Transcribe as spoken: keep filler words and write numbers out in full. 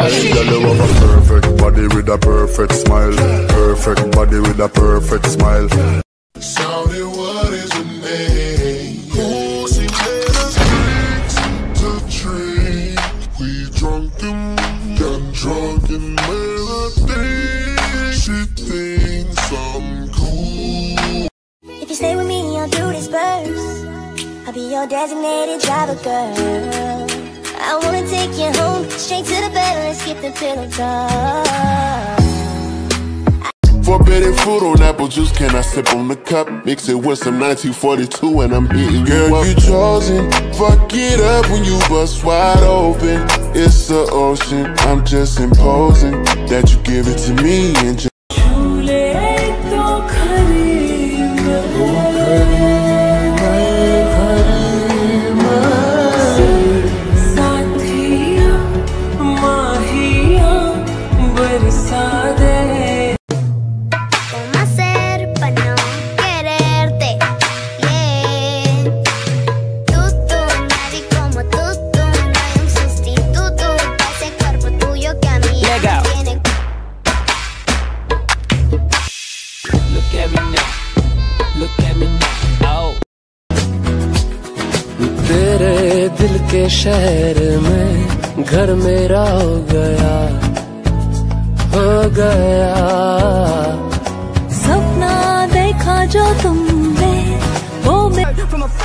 Girl, you have a perfect body with a perfect smile. Perfect body with a perfect smile. Shawty, what is your name? Who she made us drinks to drink? We drunken, got drunk and made her think she thinks I'm cool. If you stay with me, I'll do this first. I'll be your designated driver, girl. I wanna take you home, straight to the bed and skip the pillow talk. Forbidden fruit on apple juice, can I sip on the cup? Mix it with some nineteen forty-two and I'm hitting you. Girl, you chosen, fuck it up when you bust wide open. It's the ocean, I'm just imposing that you give it to me and just तेरे दिल के शहर में घर मेरा हो गया, हो गया। सपना देखा जो तुमने वो मैं